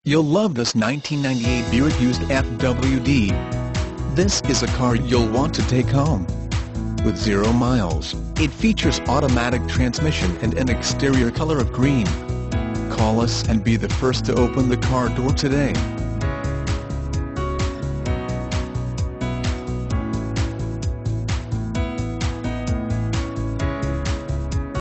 You'll love this 1998 Buick Used FWD. This is a car you'll want to take home. With 0 miles, it features automatic transmission and an exterior color of green. Call us and be the first to open the car door today.